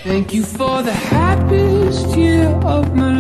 Thank you for the happiest year of my